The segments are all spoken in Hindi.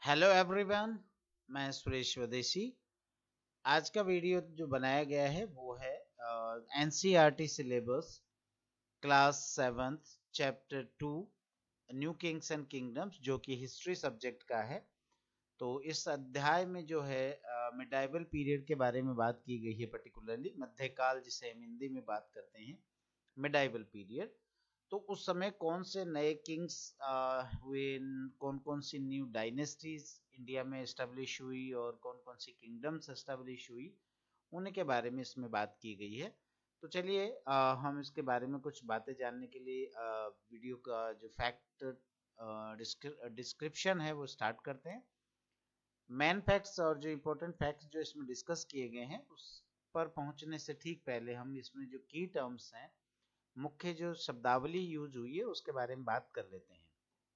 Hello everyone. मैं सुरेश स्वदेशी। आज का वीडियो जो बनाया गया है वो है NCERT syllabus class 7th chapter 2 new kings and kingdoms, जो कि हिस्ट्री सब्जेक्ट का है। तो इस अध्याय में जो है मिडाइवल पीरियड के बारे में बात की गई है, पर्टिकुलरली मध्यकाल, जिसे हम हिंदी में बात करते हैं मिडाइवल पीरियड। तो उस समय कौन से नए किंग्स हुए, कौन कौन सी न्यू डायनेस्टीज इंडिया में एस्टेब्लिश हुई और कौन कौन सी किंगडम्स एस्टेब्लिश हुई, उनके बारे में इसमें बात की गई है। तो चलिए हम इसके बारे में कुछ बातें जानने के लिए वीडियो का जो फैक्ट डिस्क्रिप्शन है वो स्टार्ट करते हैं। मेन फैक्ट्स और जो इम्पोर्टेंट फैक्ट्स जो इसमें डिस्कस किए गए हैं उस पर पहुंचने से ठीक पहले हम इसमें जो की टर्म्स हैं, मुख्य जो शब्दावली यूज हुई है उसके बारे में बात कर लेते हैं।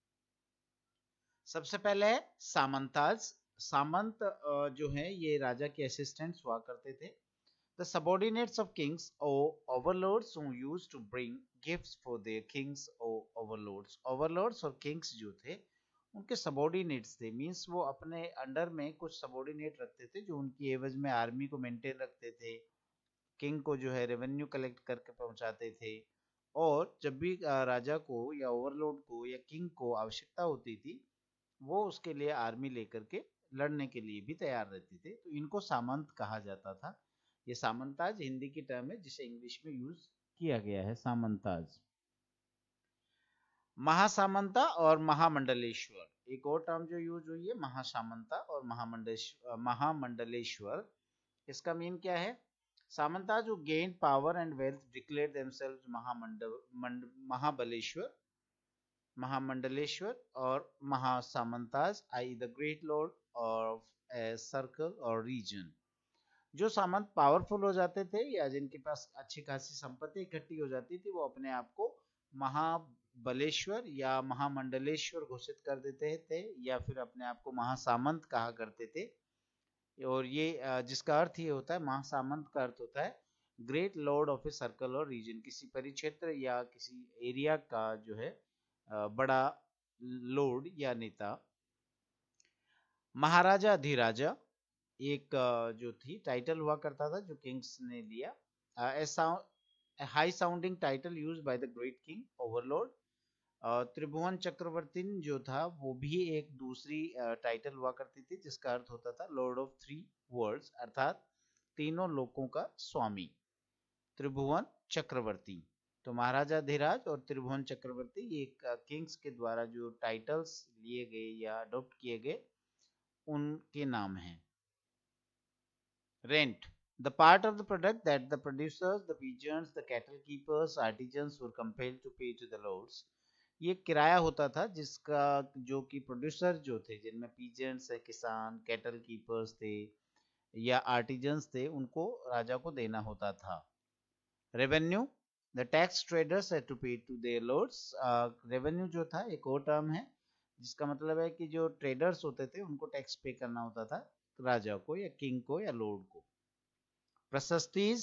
सबसे पहले है सामंताज। सामंत जो है ये राजा के असिस्टेंट्स हुआ करते थे। द सबॉर्डिनेट्स ऑफ किंग्स और overlords who used to bring gifts for their kings और ओवरलॉर्ड्स। ओवरलॉर्ड्स और किंग्स जो थे उनके सबॉर्डिनेट्स थे, मींस वो अपने अंडर में कुछ सबॉर्डिनेट रखते थे जो उनकी एवज में आर्मी को मेंटेन रखते थे, किंग को जो है रेवेन्यू कलेक्ट करके पहुंचाते थे, और जब भी राजा को या ओवरलॉर्ड को या किंग को आवश्यकता होती थी वो उसके लिए आर्मी लेकर के लड़ने के लिए भी तैयार रहते थे। तो इनको सामंत कहा जाता था। ये सामंताज हिंदी की टर्म है जिसे इंग्लिश में यूज किया गया है, सामंताज। महासामंता और महामंडलेश्वर, एक और टर्म जो यूज हुई है, महासामंता और महामंडलेश्वर। इसका मीन क्या है? सामंताज who gained power and wealth declared themselves Mahabaleshwar, Mahamandaleshwar और mahasamantas, I the great lord of a circle और रीजन। जो सामंत पावरफुल हो जाते थे या जिनके पास अच्छी खासी संपत्ति इकट्ठी हो जाती थी, वो अपने आप को महाबलेश्वर या महामंडलेश्वर घोषित कर देते थे या फिर अपने आप को महासामंत कहा करते थे। और ये जिसका अर्थ ये होता है, महासामंत का अर्थ होता है great lord of a circle और रीजन, किसी परिक्षेत्र या किसी एरिया का जो है बड़ा लॉर्ड या नेता। महाराजा अधिराजा एक जो थी टाइटल हुआ करता था जो किंग्स ने लिया, high sounding title used by the great king overlord. Tribhuvana chakravarti जो था वो भी एक दूसरी टाइटल हुआ करती थी जिसका अर्थ होता था लॉर्ड ऑफ थ्री वर्ल्ड्स, अर्थात तीनों लोकों का स्वामी, त्रिभुवन चक्रवर्ती। तो महाराजा धीराज और त्रिभुवन चक्रवर्ती ये किंग्स के द्वारा जो टाइटल्स लिए गए या अडॉप्ट किए गए उनके नाम हैं। Rent, the part of the product that the producers, the peasants, the cattle keepers, artisans were compelled to pay to the lords। ये किराया होता था जिसका जो कि प्रोड्यूसर जो थे, जिनमें पीजेंट्स है, किसान, कैटल कीपर्स थे या आर्टिजन्स थे, उनको राजा को देना होता था। Revenue, the tax traders had to pay to their lords. Revenue जो था एक और टर्म है जिसका मतलब है कि जो ट्रेडर्स होते थे उनको टैक्स पे करना होता था राजा को या किंग को या लॉर्ड को। प्रशस्तिज,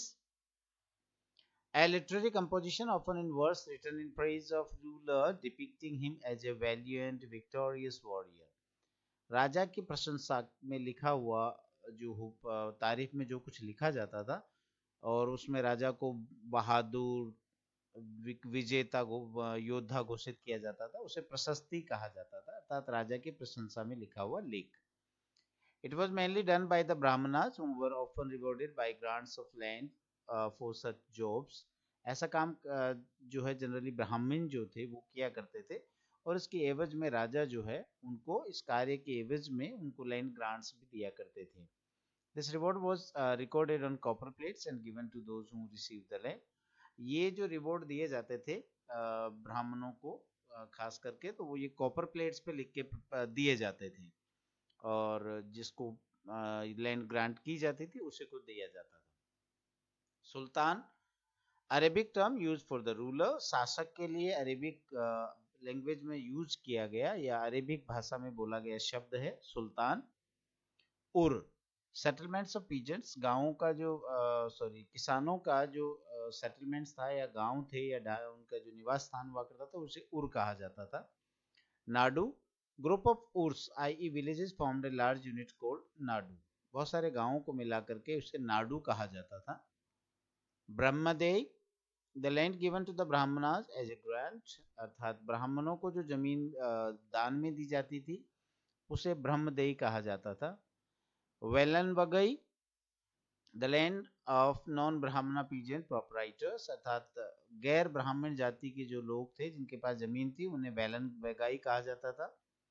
a literary composition often in verse written in praise of ruler depicting him as a valiant victorious warrior। राजा की प्रशंसा में लिखा हुआ जो तारीफ में जो कुछ लिखा जाता था और उसमें राजा को बहादुर विजेता योद्धा घोषित किया जाता था, उसे प्रशस्ति कहा जाता था, अर्थात राजा की प्रशंसा में लिखा हुआ लेख। It was mainly done by the Brahmanas who were often rewarded by grants of land for such jobs। ऐसा काम जो है जनरली ब्राह्मण जो थे वो किया करते थे और इसके एवज में राजा जो है उनको इस कार्य के एवज में उनको लैंड ग्रांट्स भी दिया करते थे। This reward was recorded on copper plates and given to those who received the land। ये जो रिवॉर्ड दिए जाते थे ब्राह्मणों को खास करके, तो वो ये कॉपर प्लेट्स पे लिख के दिए जाते थे और जिसको लैंड ग्रांट की जाती थी उसे को दिया जाता था। Sultan, Arabic term used for the ruler, शासक के लिए अरेबिक लैंग्वेज में यूज किया गया या अरेबिक भाषा में बोला गया शब्द है सुल्तान। उर, सेटलमेंट्स ऑफ पीजेंट्स, गांवों का जो किसानों का जो सेटलमेंट्स था या गांव थे या उनका जो निवास स्थान हुआ करता था उसे उर कहा जाता था। Nadu, group of urs i.e. Villages formed a large unit called nadu. बहुत सारे गांवों को मिला करके उसे नाडू कहा जाता था। Brahmadeya, the land given to the brahmanas as a grant, अर्थात ब्राह्मणों को जो जमीन दान में दी जाती थी उसे ब्रह्मदेय कहा जाता था। Vellanvagai, the land of non brahmana peasant proprietors, अर्थात गैर ब्राह्मण जाति के जो लोग थे जिनके पास जमीन थी उन्हें वेलन बगाई कहा जाता था।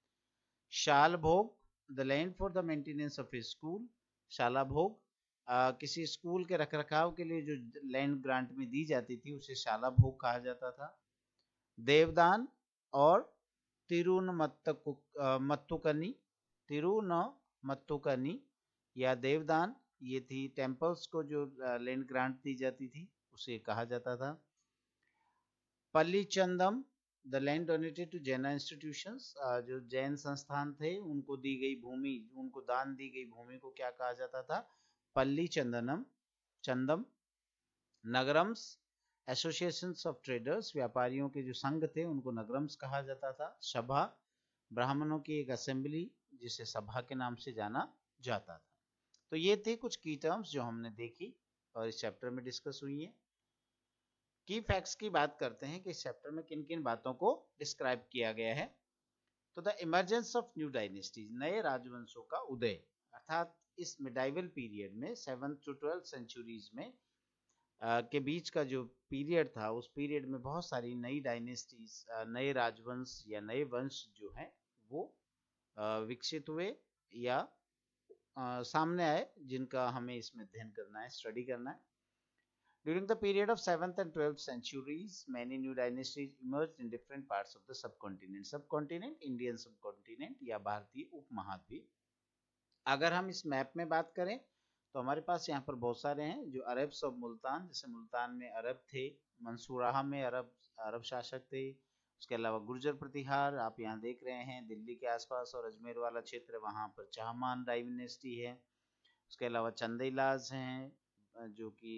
Shalabhoga, the land for the maintenance of a school, shalabhoga, किसी स्कूल के रखरखाव के लिए जो लैंड ग्रांट में दी जाती थी उसे शाला भोग कहा जाता था। देवदान और तिरुनमत्तुकनी, तिरुनमत्तुकनी या देवदान, ये थी टेम्पल्स को जो लैंड ग्रांट दी जाती थी उसे कहा जाता था। Pallichchhandam, the land donated to Jain institutions, जो जैन संस्थान थे उनको दी गई भूमि, उनको दान दी गई भूमि को क्या कहा जाता था? Pallichandanam, chandam. Nagarams, associations of traders, व्यापारियों के जो संघ थे उनको नगरम्स कहा जाता था। सभा, ब्राह्मणों की एक असेंबली जिसे सभा के नाम से जाना जाता था। तो ये थे कुछ की टर्म्स जो हमने देखी और इस चैप्टर में डिस्कस हुई है। की फैक्ट्स की बात करते हैं कि इस चैप्टर में किन किन बातों को डिस्क्राइब किया गया है। तो the emergence of new dynasties, नए राजवंशों का उदय, अर्थात इस मिडाइवल पीरियड में 7th to 12th सेंचुरीज में के बीच का जो पीरियड था उस पीरियड में बहुत सारी नई डायनेस्टीज, नए राजवंश या नए वंश जो हैं वो विकसित हुए या सामने आए, जिनका हमें इसमें अध्ययन करना है, स्टडी करना है। During the period of 7th and 12th centuries, many new dynasties emerged in different parts of the subcontinent. Subcontinent, Indian subcontinent या भारतीय उपमहाद्वीप। अगर हम इस मैप में बात करें तो हमारे पास यहाँ पर बहुत सारे हैं। जो अरब्स ऑफ मुल्तान, जैसे मुल्तान में अरब थे, मंसूराहा में अरब शासक थे। उसके अलावा गुर्जर प्रतिहार आप यहाँ देख रहे हैं, दिल्ली के आसपास और अजमेर वाला क्षेत्र, वहाँ पर चाहमान डायनेस्टी है। उसके अलावा चंदेलाज हैं जो कि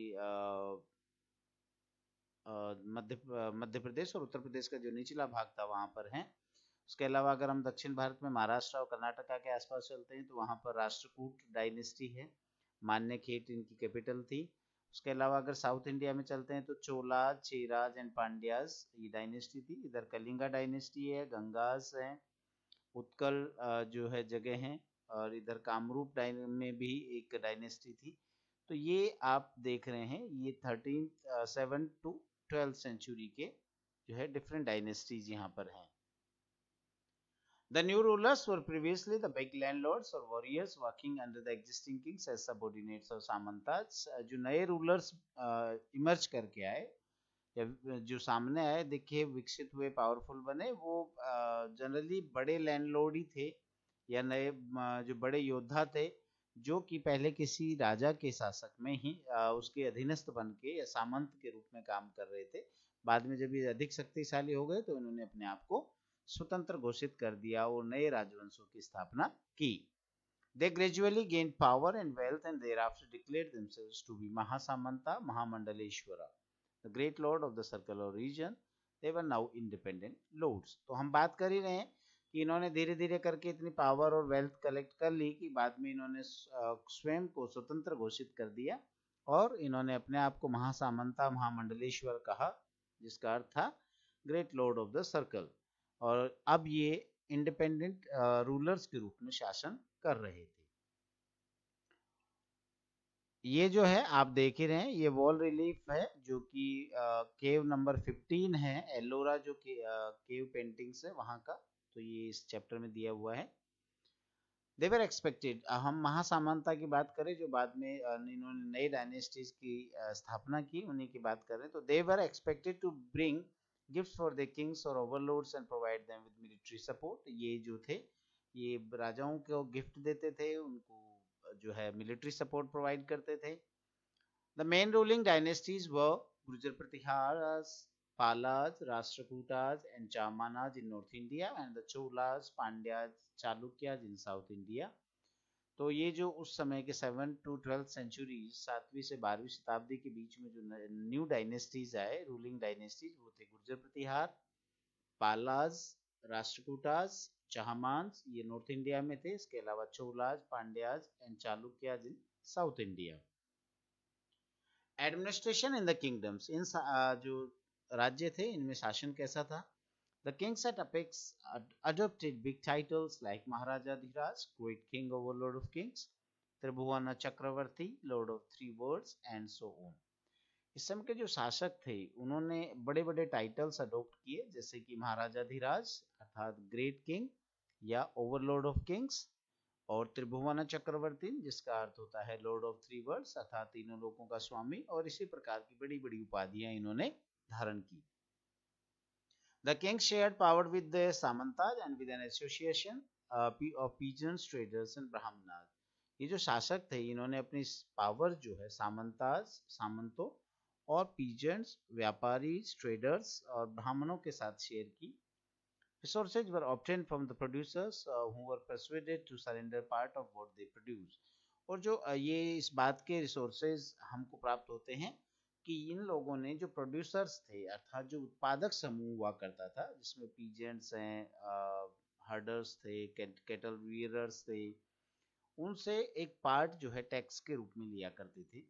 मध्य प्रदेश और उत्तर प्रदेश का जो निचला भाग था वहाँ पर हैं। उसके अलावा अगर हम दक्षिण भारत में महाराष्ट्र और कर्नाटका के आसपास चलते हैं तो वहाँ पर राष्ट्रकूट डायनेस्टी है, मान्यखेट इनकी कैपिटल थी। उसके अलावा अगर साउथ इंडिया में चलते हैं तो चोलाज, चेराज एंड पांड्याज ये डायनेस्टी थी। इधर कलिंगा डायनेस्टी है, गंगास है, उत्कल जो है जगह है, और इधर कामरूप में भी एक डायनेस्टी थी। तो ये आप देख रहे हैं, ये 7th to 12th सेंचुरी के जो है डिफरेंट डायनेस्टीज यहाँ पर हैं। The new rulers were previously the big landlords or warriors working under the existing kings as subordinates or samantas। जो नए रूलर्स इमर्ज करके आए या जो सामने आए, दिखे, विकसित हुए, पावरफुल बने, वो जनरली बड़े लैंडलॉर्ड ही थे या नए जो बड़े योद्धा थे जो कि पहले किसी राजा के शासक में ही उसके अधीनस्थ बन के या सामंत के रूप में काम कर रहे थे। बाद में जब ये अधिक शक्तिशाली हो गए तो इन्होंने अपने आप को स्वतंत्र घोषित कर दिया और नए राजवंशों की स्थापना की। They gradually gained power and wealth and thereafter declared themselves to be Mahasamanta Mahamandaleshwara, the great lord of the circle or region. They were now independent lords। तो हम बात कर ही रहे हैं कि इन्होंने धीरे धीरे करके इतनी पावर और वेल्थ कलेक्ट कर ली कि बाद में इन्होंने स्वयं को स्वतंत्र घोषित कर दिया और इन्होंने अपने आप को महासामंता महामंडलेश्वर कहा, जिसका अर्थ था great lord of the circle. और अब ये इंडिपेंडेंट रूलर्स के रूप में शासन कर रहे थे। ये जो है आप देख ही रहे हैं, ये वॉल रिलीफ है जो कि केव नंबर 15 है, एलोरा जो केव पेंटिंग्स है वहां का। तो ये इस चैप्टर में दिया हुआ है। दे वर एक्सपेक्टेड, हम महासामंता की बात करें जो बाद में इन्होंने नई डायनेस्टीज की स्थापना की, उन्हीं की बात करें तो they were expected to bring gifts for the kings और overlords and provide them with military support. ये जो थे ये राजाओं को गिफ्ट देते थे, उनको जो है मिलिट्री सपोर्ट प्रोवाइड करते थे। The main ruling dynasties were Gurjara Pratiharas, Palas, Rashtrakutas and Chahamanas in north India and the Cholas, Pandyas, Chalukyas in south India. तो ये जो उस समय के 7th to 12th सेंचुरी, 7वीं से 12वीं शताब्दी के बीच में जो न्यू डायनेस्टीज आए, रूलिंग डायनेस्टीज, वो थे गुर्जर प्रतिहार, पालाज, राष्ट्रकूटाज, चाहमान्स ये नॉर्थ इंडिया में थे, इसके अलावा Cholas, Pandyas and Chalukyas in south India. Administration in the kingdoms, इन जो राज्य थे इनमें शासन कैसा था? The kings at Apex adopted big titles like Maharaja Dhiraj, Great King, Overlord of Kings, Tribhuwana Chakravarti, Lord of Three Worlds, and so on. इस समय के जो शासक थे उन्होंने बड़े बड़े टाइटल्स अडॉप्ट किए, जैसे कि महाराजा धीराज अर्थात ग्रेट किंग या ओवरलॉर्ड ऑफ किंग्स, और त्रिभुवन चक्रवर्ती जिसका अर्थ होता है लॉर्ड ऑफ थ्री वर्ल्ड्स अर्थात तीनों लोकों का स्वामी, और इसी प्रकार की बड़ी बड़ी उपाधियां इन्होंने धारण की। The king shared power with the Samantas and with an association of peasants, traders and Brahmanas. ये जो शासक थे इन्होंने अपनी पावर जो है सामंतास, सामंतों और पीजेंट्स, व्यापारी, ट्रेडर्स और ब्राह्मणों के साथ शेयर की। Resources were obtained from the producers who were persuaded to surrender part of what they produced. और जो ये इस बात के रिसोर्सेज हमको प्राप्त होते हैं कि इन लोगों ने, जो प्रोड्यूसर्स थे अर्थात जो उत्पादक समूह हुआ करता था जिसमें पीजेंट्स हैं, हर्डर्स थे, कैटल वीयरर्स थे, उनसे एक पार्ट जो है टैक्स के रूप में लिया करते थे।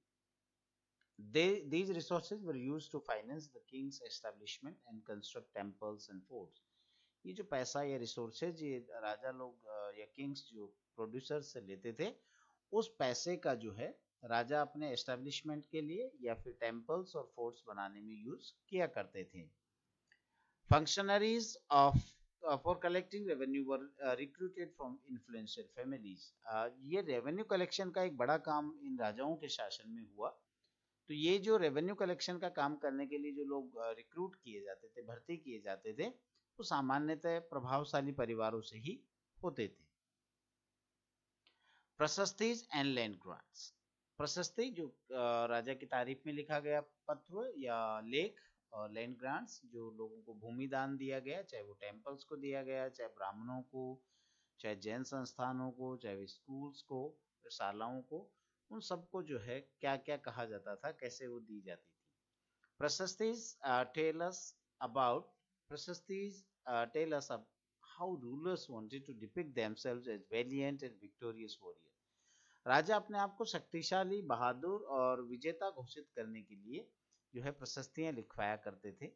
These resources were used to finance the king's establishment and construct temples and forts. ये जो पैसा या रिसोर्सेज ये राजा लोग या किंग्स जो प्रोड्यूसर्स से लेते थे, उस पैसे का जो है राजा अपने एस्टेब्लिशमेंट के लिए या फिर टेम्पल्स और फोर्ट्स बनाने में यूज किया करते थे। Functionaries for collecting revenue were recruited from influential families. ये रेवेन्यू कलेक्शन का एक बड़ा काम इन राजाओं के शासन में हुआ। तो ये जो रेवेन्यू कलेक्शन का काम करने के लिए जो लोग रिक्रूट किए जाते थे, भर्ती किए जाते थे, वो सामान्यतः प्रभावशाली परिवारों से ही होते थे। Prashastis and land grants. Prashasti जो राजा की तारीफ में लिखा गया पत्र या लेख, और लैंड ग्रांट्स जो लोगों को भूमि दान दिया गया, चाहे वो टेम्पल्स को दिया गया, चाहे ब्राह्मणों को, चाहे जैन संस्थानों को, चाहे स्कूल्स को, शालाओं को, उन सबको जो है क्या क्या कहा जाता था, कैसे वो दी जाती थी। Prashastis tell us about prashastis tell us how rulers wanted to depict themselves as valiant and victorious warrior. राजा अपने आप को शक्तिशाली, बहादुर और विजेता घोषित करने के लिए जो है प्रशस्तियां लिखवाया करते थे।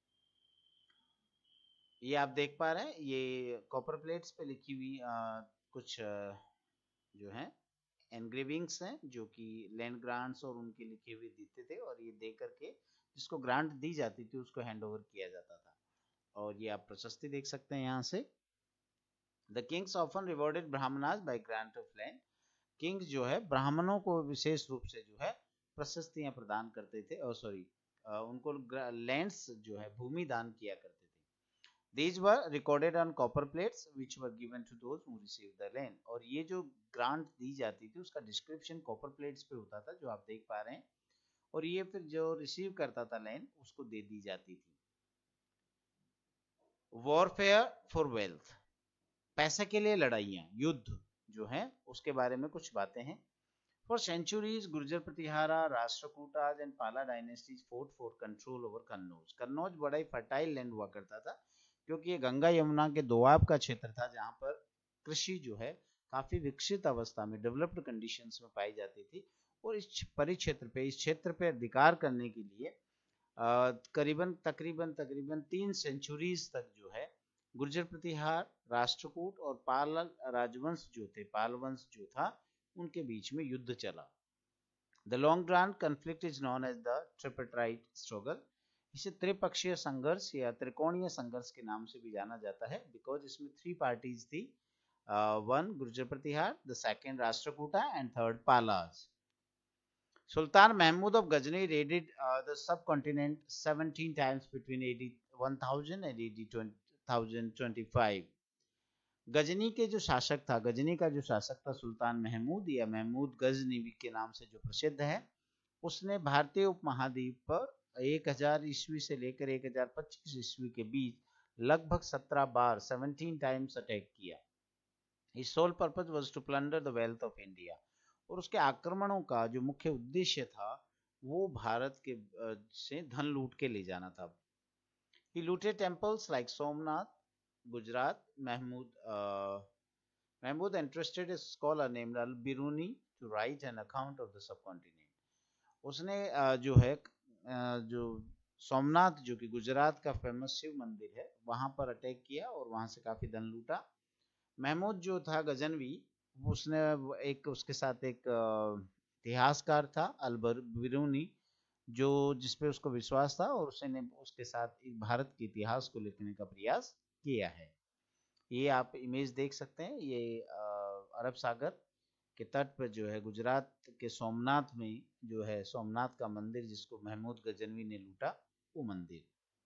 ये आप देख पा रहे हैं, ये कॉपर प्लेट्स पे लिखी हुई कुछ जो है एनग्रेविंग्स हैं जो कि लैंड ग्रांट्स और उनके लिखे हुए देते थे, और ये दे करके जिसको ग्रांट दी जाती थी उसको हैंड ओवर किया जाता था। और ये आप प्रशस्ति देख सकते हैं यहाँ से। The kings often rewarded brahmanas by grant of land. Kings जो है ब्राह्मणों को विशेष रूप से जो है प्रशस्तियां प्रदान करते थे, और उनको लैंड्स जो है भूमि दान किया करते थे। These were recorded on copper plates which were given to those who received the land. और ये जो ग्रांट दी जाती थी उसका डिस्क्रिप्शन कॉपर प्लेट्स पे होता था जो आप देख पा रहे हैं, और ये फिर जो रिसीव करता था लैंड उसको दे दी जाती थी। वॉरफेयर फॉर वेल्थ, पैसे के लिए लड़ाइयाँ, युद्ध जो है उसके बारे में कुछ बातें हैं। For centuries, Gurjara Pratihara, Rashtrakutas and Pala dynasties fought for control over Kannauj. Kannauj बड़ा ही फर्टाइल लैंड हुआ करता था क्योंकि ये गंगा यमुना के दोआब का क्षेत्र था जहाँ पर कृषि जो है काफी विकसित अवस्था में, डेवलप्ड कंडीशंस में पाई जाती थी। और इस क्षेत्र पे अधिकार करने के लिए तकरीबन 3 सेंचुरीज तक जो है गुर्जर प्रतिहार, राष्ट्रकूट और पाल राजवंश जो थे, पाल वंश जो था, उनके बीच में युद्ध चला। The long drawn conflict is known as the tripartite struggle. इसे त्रिपक्षीय संघर्ष या त्रिकोणीय संघर्ष के नाम से भी जाना जाता है, बिकॉज इसमें 3 पार्टीज थी, 1 Gurjara Pratihara, the second Rashtrakuta and third Palas. Sultan Mahmud of Ghazni raided the subcontinent 17 times between AD 1000 and AD 1025. Ghazni के जो शासक था, गजनी का जो शासक था सुल्तान महमूद या महमूद गजनीवी के नाम से जो प्रसिद्ध है, उसने भारतीय उपमहाद्वीप पर 1000 ईस्वी से लेकर 1025 ईस्वी के बीच लगभग 17 बार 17 टाइम्स अटैक किया। His sole purpose was to plunder the wealth of India. और उसके आक्रमणों का जो मुख्य उद्देश्य था वो भारत के से धन लूट के ले जाना था। He looted temples like Somnath, Gujarat, Mahmud entrusted a scholar named Al-Biruni to write an account of the subcontinent. उसने जो है जो सोमनाथ जो कि गुजरात का फेमस शिव मंदिर है वहां पर अटैक किया और वहां से काफी धन लूटा। महमूद जो था गजनवी, उसने एक उसके साथ एक इतिहासकार था अलबर बिरूनी, जो जिसपे उसको विश्वास था और उसने उसके साथ भारत के इतिहास को लिखने का प्रयास किया है। ये आप इमेज देख सकते हैं, ये अरब सागर के तट पर जो है गुजरात के सोमनाथ में जो है सोमनाथ का मंदिर जिसको महमूद गजनवी ने लूटा, वो मंदिर।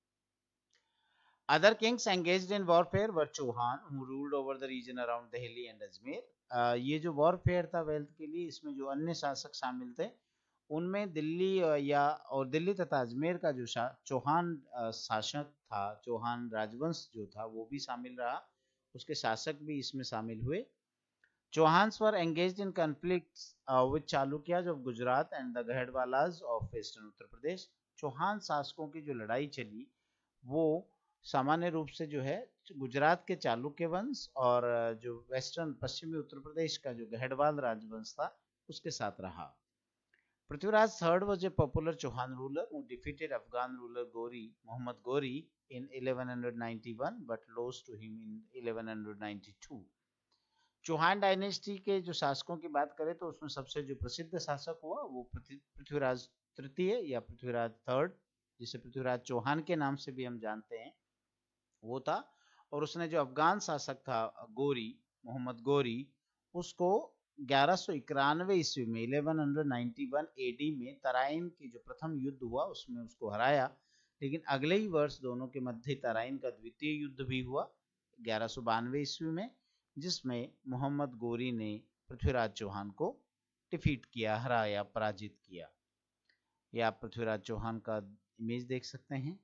Other kings engaged in warfare were Chauhan, who ruled over the region around Delhi and Ajmer. ये जो वॉरफेयर था वेल्थ के लिए, इसमें जो अन्य शासक शामिल थे उनमें दिल्ली या और दिल्ली तथा अजमेर का जो चौहान शासक था, चौहान राजवंश जो था वो भी शामिल रहा, उसके शासक भी इसमें शामिल हुए। Chauhans were engaged in conflicts with Chalukyas of Gujarat and the Gahadwalas of western Uttar Pradesh. Chauhan शासकों की जो लड़ाई चली वो सामान्य रूप से जो है गुजरात के चालुक्य वंश और जो वेस्टर्न पश्चिमी उत्तर प्रदेश का जो गहडवाल राजवंश था उसके साथ रहा। Prithviraj III was a popular Chauhan ruler who defeated Afghan ruler Gori Muhammad Gori in 1191 but lost to him in 1192. Chauhan dynasty के जो शासकों की बात करें तो उसमें सबसे जो प्रसिद्ध शासक हुआ वो पृथ्वीराज तृतीय या पृथ्वीराज थर्ड, जिसे पृथ्वीराज चौहान के नाम से भी हम जानते हैं, वो था। और उसने जो अफगान शासक था गोरी मोहम्मद गोरी, उसको 1191 ईस्वी में 1191 एडी में तराइन की जो प्रथम युद्ध हुआ उसमें उसको हराया। लेकिन अगले ही वर्ष दोनों के मध्य तराइन का द्वितीय युद्ध भी हुआ 1192 ईस्वी में, जिसमें मोहम्मद गोरी ने पृथ्वीराज चौहान को डिफीट किया, हराया, पराजित किया। ये आप पृथ्वीराज चौहान का इमेज देख सकते हैं।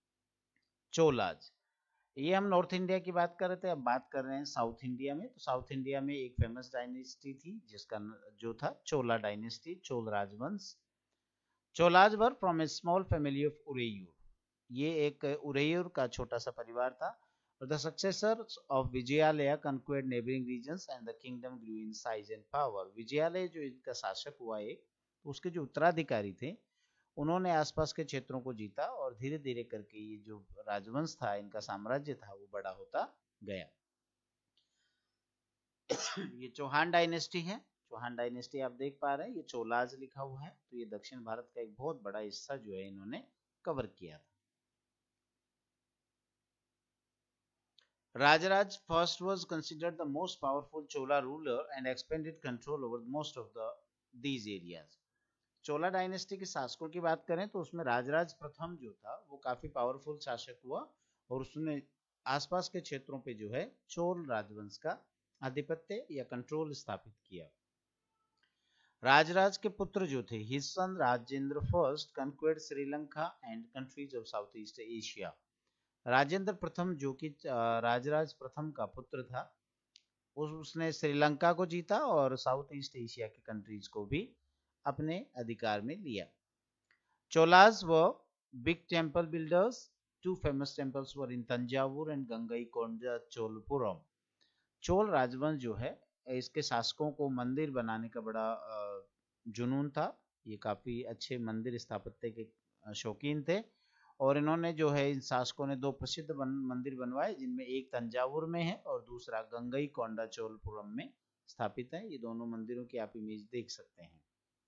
चोलाज, ये हम नॉर्थ इंडिया की बात कर रहे थे, अब बात कर रहे हैं साउथ इंडिया में। तो साउथ इंडिया में एक फेमस डायनेस्टी थी जिसका जो था चोला डायनेस्टी, चोल राजवंश। Cholas were from a small family of Uraiyur, ये एक उरेयूर का छोटा सा परिवार था। The successors of Vijayalaya conquered neighboring regions and the kingdom grew in size and power. Vijayalaya जो इनका शासक हुआ एक, उसके जो उत्तराधिकारी थे उन्होंने आसपास के क्षेत्रों को जीता और धीरे धीरे करके ये जो राजवंश था, इनका साम्राज्य था, वो बड़ा होता गया। ये चौहान डायनेस्टी है। चौहान डायनेस्टी आप देख पा रहे हैं, ये चोलाज लिखा हुआ है, तो ये दक्षिण भारत का एक बहुत बड़ा हिस्सा जो है इन्होंने कवर किया था। Rajaraj first was considered the most powerful Chola ruler and expanded control over most of these areas. Chola dynasty के शासकों की बात करें तो उसमें राजराज प्रथम जो था वो काफी पावरफुल शासक हुआ और उसने आसपास के क्षेत्रों पे जो है चोल राजवंश का आधिपत्य या कंट्रोल स्थापित किया। राजराज के पुत्र जो थे his son Rajendra first conquered Sri Lanka and countries of south east Asia. Rajendra प्रथम जो कि राजराज प्रथम का पुत्र था, उसने श्रीलंका को जीता और साउथ ईस्ट एशिया के कंट्रीज को भी अपने अधिकार में लिया। Cholas were big temple builders, two famous temples were in Thanjavur and Gangaikonda Cholapuram. Chola राजवंश जो है इसके शासकों को मंदिर बनाने का बड़ा जुनून था, ये काफी अच्छे मंदिर स्थापत्य के शौकीन थे और इन्होंने जो है इन शासकों ने दो प्रसिद्ध मंदिर बनवाए जिनमें एक तंजावुर में है और दूसरा गंगईकोंडा चोलपुरम में स्थापित है। ये दोनों मंदिरों की आप इमेज देख सकते हैं।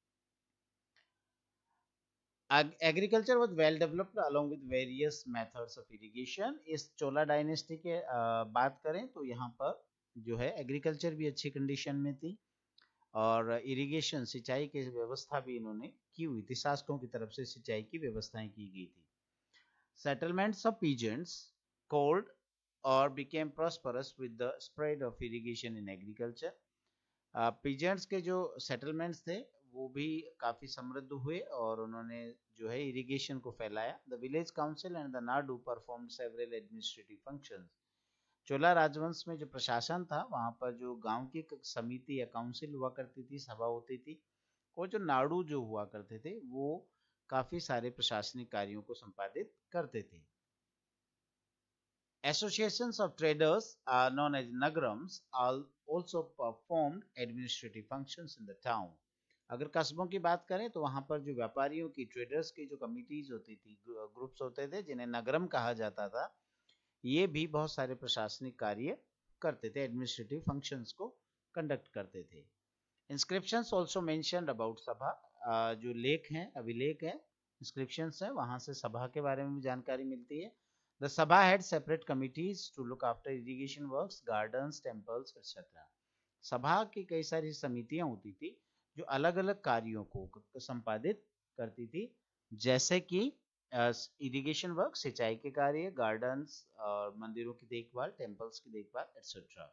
Agriculture was well developed along with various methods of irrigation. इस चोला डायनेस्टी के बात करें तो यहाँ पर जो है एग्रीकल्चर भी अच्छी कंडीशन में थी और इरिगेशन सिंचाई की व्यवस्था भी इन्होंने की हुई थी, शासकों की तरफ से सिंचाई की व्यवस्थाएं की गई थी। Settlements of peasants cold or became prosperous with the spread of irrigation in agriculture. Peasants के जो settlements थे वो भी काफी समृद्ध हुए और उन्होंने जो है इरिगेशन को फैलाया। The village council and the Nadu performed several administrative functions. चोला राजवंश में जो प्रशासन था वहां पर जो गांव की समिति या काउंसिल हुआ करती थी, सभा होती थी, और जो नाडू जो हुआ करते थे वो काफी सारे प्रशासनिक कार्यों को संपादित करते थे। Associations of traders, known as nagrams, also performed administrative functions in the town. अगर कस्बों की बात करें तो वहां पर जो व्यापारियों की, ट्रेडर्स की जो कमिटीज होती थी, ग्रुप्स होते थे जिन्हें नगरम कहा जाता था, ये भी बहुत सारे प्रशासनिक कार्य करते थे, एडमिनिस्ट्रेटिव फंक्शंस को कंडक्ट करते थे. इंस्क्रिप्शंस ऑल्सो मेंशन्ड अबाउट सभा, जो लेख हैं, अभिलेख हैं, इंस्क्रिप्शंस हैं, वहां से सभा के बारे में भी जानकारी मिलती है. The Sabha had separate committees to look after irrigation works, gardens, temples, etc. सभा की कई सारी समितियां होती थी जो अलग अलग कार्यों को संपादित करती थी, जैसे कि इरिगेशन वर्क, सिंचाई के कार्य, गार्डन्स और मंदिरों की देखभाल, टेम्पल्स की देखभाल, etc.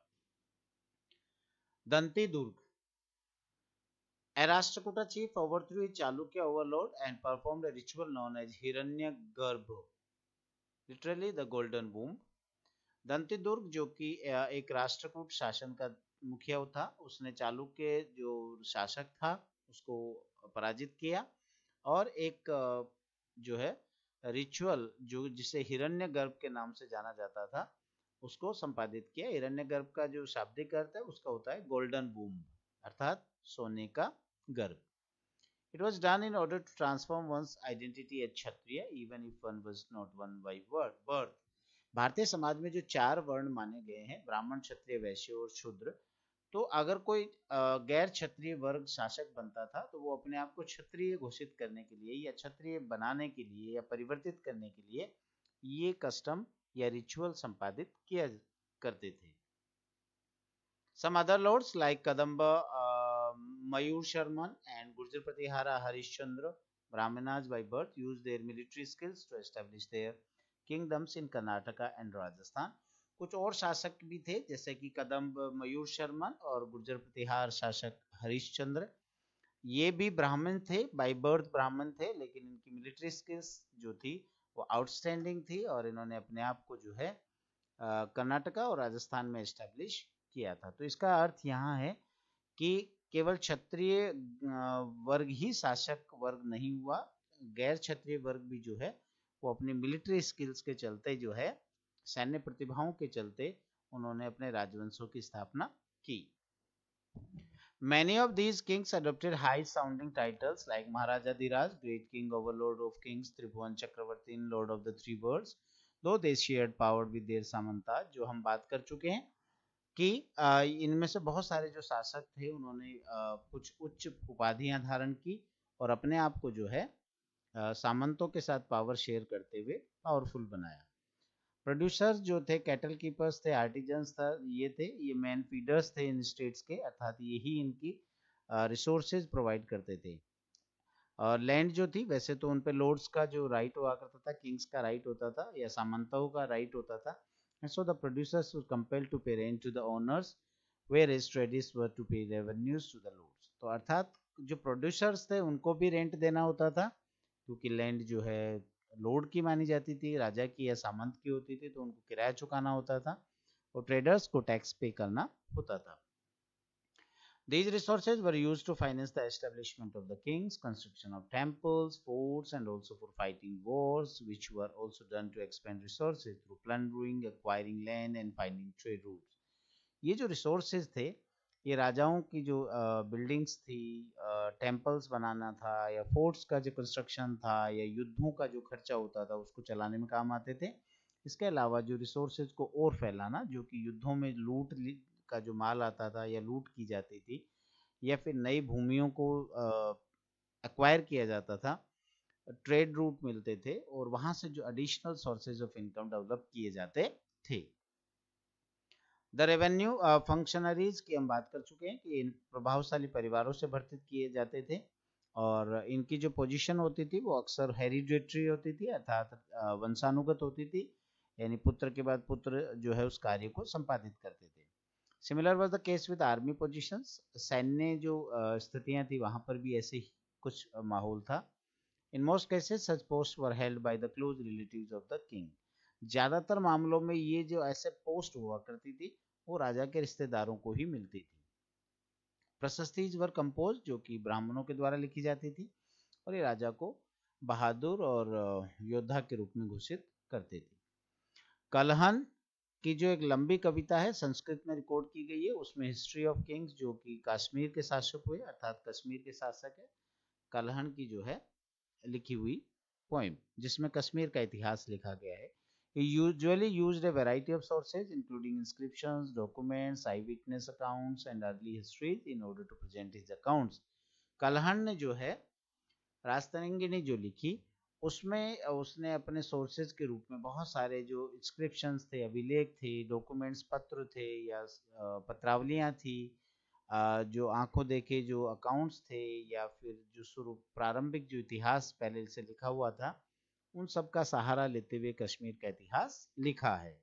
Danti Durg. Erashtakuta chief overthrew his Chalukya overlord and performed a ritual known as Hiranyagarbha, literally the golden womb. दंती दुर्ग जो कि एक राष्ट्रकूट शासन का मुखिया था, उसने चालुक्य जो शासक था उसको पराजित किया और एक जो है रिचुअल जो जिसे हिरण्यगर्भ के नाम से जाना जाता था उसको संपादित किया. हिरण्यगर्भ का जो शाब्दिक अर्थ है उसका होता है गोल्डन बूम, अर्थात सोने का गर्भ. It was done in order to transform one's identity as Kshatriya even if one was not one by birth. Bharatiya Samaj में जो 4 वर्ण माने गए हैं, ब्राह्मण, क्षत्रिय, वैश्य और शूद्र, तो अगर कोई गैर क्षत्रिय वर्ग शासक बनता था तो वो अपने आप को क्षत्रिय घोषित करने के लिए या क्षत्रिय बनाने के लिए या परिवर्तित करने के लिए ये कस्टम या रिचुअल संपादित किया करते थे. Some other lords like Kadamba, Mayur Sharman and Gurjar Pratihara Harishchandra, Brahmanas by birth, used their military skills to establish their kingdoms in Karnataka and Rajasthan. कुछ और शासक भी थे जैसे कि कदम्ब मयूर शर्मन और गुर्जर प्रतिहार शासक हरिश्चंद्र. ये भी ब्राह्मण थे, बाय बर्थ ब्राह्मण थे, लेकिन इनकी मिलिट्री स्किल्स जो थी वो आउटस्टैंडिंग थी और इन्होंने अपने आप को जो है कर्नाटका और राजस्थान में एस्टेब्लिश किया था. तो इसका अर्थ यहाँ है कि केवल क्षत्रिय वर्ग ही शासक वर्ग नहीं हुआ, गैर क्षत्रिय वर्ग भी जो है वो अपनी मिलिट्री स्किल्स के चलते जो है, सैन्य प्रतिभाओं के चलते उन्होंने अपने राजवंशों की स्थापना की. Many of these kings adopted high sounding titles like Maharaja Dhiraj, Great King, Overlord of Kings, Tribhuvan Chakravarti, Lord of the Three Worlds, though they shared power with their samanta. जो हम बात कर चुके हैं कि इनमें से बहुत सारे जो शासक थे उन्होंने कुछ उच्च उपाधियां धारण की और अपने आप को जो है सामंतों के साथ पावर शेयर करते हुए पावरफुल बनाया. प्रोड्यूसर्स जो थे, कैटल कीपर्स थे, आर्टिजन्स था, ये मैन फीडर्स थे इन स्टेट्स के, अर्थात यही इनकी रिसोर्सेज प्रोवाइड करते थे. और लैंड जो थी वैसे तो उन पे लॉर्ड्स का जो राइट हुआ करता था, किंग्स का राइट होता था या सामंतों का राइट होता था. So the producers were compelled to pay rent to the owners whereas traders were to pay revenues to the lords. तो अर्थात जो प्रोड्यूसर्स थे उनको भी रेंट देना होता था क्योंकि लैंड जो है लॉर्ड की मानी जाती थी, राजा की या सामंत की होती थी, तो उनको किराया चुकाना होता था और ट्रेडर्स को टैक्स पे करना होता था. These resources were used to finance the establishment of the kings, construction of temples, forts, and also for fighting wars, which were also done to expend resources through plundering, acquiring land, and finding trade routes. ये जो resources थे, ये राजाओं की जो बिल्डिंग्स थी, टेम्पल्स बनाना था या फोर्ट्स का जो कंस्ट्रक्शन था या युद्धों का जो खर्चा होता था उसको चलाने में काम आते थे. इसके अलावा जो रिसोर्सेज को और फैलाना, जो कि युद्धों में लूट का जो माल आता था या लूट की जाती थी या फिर नई भूमियों को एक्वायर किया जाता था, ट्रेड रूट मिलते थे और वहां से जो additional sources of income develop किए जाते थे. द रेवेन्यू फंक्शनरीज की हम बात कर चुके हैं कि इन प्रभावशाली परिवारों से भर्ती किए जाते थे और इनकी जो पोजीशन होती थी वो अक्सर हेरिडिटरी होती थी, अर्थात वंशानुगत होती थी, यानी पुत्र के बाद पुत्र जो है उस कार्य को संपादित करते थे. Similar was the case with army positions. सैन्य जो स्थितियां थी वहां पर भी ऐसे ही कुछ माहौल था. In most cases such post were held by the close relatives of the king. ज्यादातर मामलों में ये जो ऐसे पोस्ट हुआ करती थी वो राजा के रिश्तेदारों को ही मिलती थी. प्रशस्तीज वर कंपोज, जो कि ब्राह्मणों के द्वारा लिखी जाती थी और ये राजा को बहादुर और योद्धा के रूप में घोषित करते थे. कलहन की जो एक लंबी कविता है संस्कृत में रिकॉर्ड की गई है, उसमें हिस्ट्री ऑफ किंग्स जो कि कश्मीर के शासक हुए अर्थात कश्मीर के शासक है कलहन की जो है लिखी हुई पोएम जिसमें कश्मीर का इतिहास लिखा गया है. He usually used a variety of sources including inscriptions, documents, eyewitness accounts and early histories in order to present his accounts. Kalhana ने जो है राजतरंगी ने जो लिखी उसमें उसने अपने सोर्सेज के रूप में बहुत सारे जो इंस्क्रिप्शंस थे, अभिलेख थे, डॉक्यूमेंट्स, पत्र थे या पत्रावलियां थी, जो आंखों देखे जो अकाउंट्स थे या फिर जो शुरू प्रारंभिक जो इतिहास पहले से लिखा हुआ था उन सब का सहारा लेते हुए कश्मीर का इतिहास लिखा है.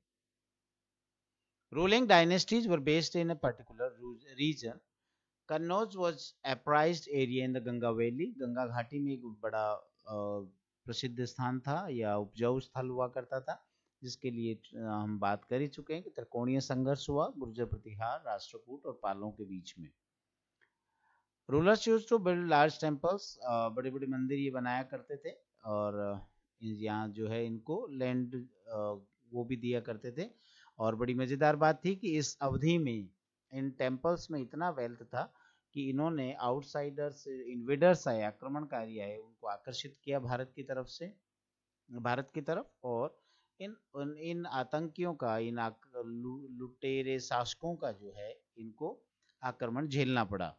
Ruling dynasties were based in a particular region. Kannauj was a prized area in the Ganga valley. Ganga घाटी में एक बड़ा प्रसिद्ध स्थान था या उपजाऊ स्थल हुआ करता था जिसके लिए हम बात कर ही चुके हैं कि त्रिकोणीय संघर्ष हुआ गुर्जर प्रतिहार, राष्ट्रकूट और पालों के बीच में. Rulers used to build large temples. बड़े बड़े मंदिर ये बनाया करते थे और यहाँ जो है इनको लैंड वो भी दिया करते थे. और बड़ी मजेदार बात थी कि इस अवधि में इन टेम्पल्स में इतना वेल्थ था कि इन्होंने आउटसाइडर्स, इन्वेडर्स आए, आक्रमणकारी आए, उनको आकर्षित किया भारत की तरफ. और इन आतंकियों का, इन लुटेरे शासकों का जो है इनको आक्रमण झेलना पड़ा.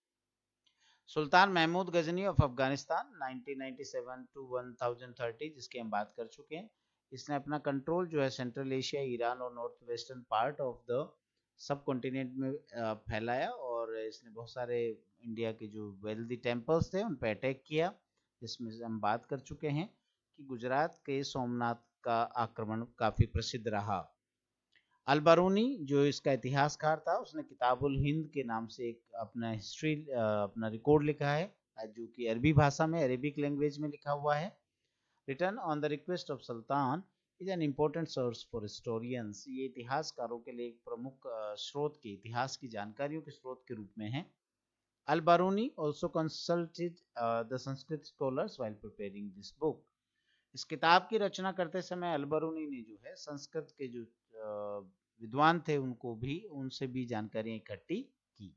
Sultan Mahmud Ghazni of Afghanistan 1997 to 1030 जिसकी हम बात कर चुके हैं. इसने अपना कंट्रोल जो है सेंट्रल एशिया, ईरान और north western part of the subcontinent में फैलाया और इसने बहुत सारे इंडिया के जो वेल्दी टेम्पल्स थे उन पर अटैक किया. जिसमें हम बात कर चुके हैं कि गुजरात के सोमनाथ का आक्रमण काफी प्रसिद्ध रहा. अलबरूनी जो इसका इतिहासकार था उसने किताबुल हिंद के नाम से एक अपना हिस्ट्री, अपना रिकॉर्ड लिखा है जो कि अरबी भाषा में, अरेबिक लैंग्वेज में लिखा हुआ है. Written on the request of sultan is an important source for historians. ये इतिहासकारों के लिए एक प्रमुख स्रोत के, इतिहास की जानकारियों के स्रोत के रूप में है. Alberuni also consulted the Sanskrit scholars while preparing this book. इस किताब की रचना करते समय अलबरूनी ने जो है संस्कृत के जो विद्वान थे उनसे भी जानकारियां इकट्ठी की.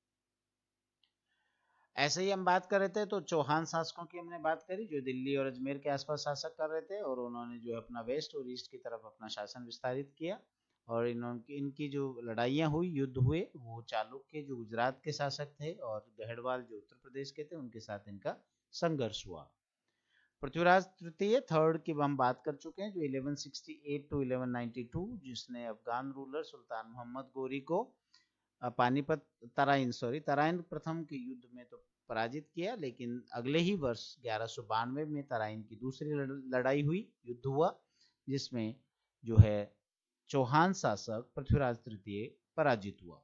ऐसे ही हम बात कर रहे थे तो चौहान शासकों की हमने बात करी जो दिल्ली और अजमेर के आसपास शासक कर रहे थे और उन्होंने जो अपना वेस्ट और ईस्ट की तरफ अपना शासन विस्तारित किया. और इनकी जो लड़ाइयाँ हुई, युद्ध हुए, वो चालुक्य जो गुजरात के शासक थे और गहड़वाल जो उत्तर प्रदेश के थे उनके साथ इनका संघर्ष हुआ. पृथ्वीराज तृतीय थर्ड की हम बात कर चुके हैं जो 1168 टू 1192 जिसने अफगान रूलर सुल्तान मोहम्मद गोरी को तराइन प्रथम के युद्ध में तो पराजित किया, लेकिन अगले ही वर्ष 1192 में तराइन की दूसरी लड़ाई हुई, युद्ध हुआ जिसमें जो है चौहान शासक पृथ्वीराज तृतीय पराजित हुआ.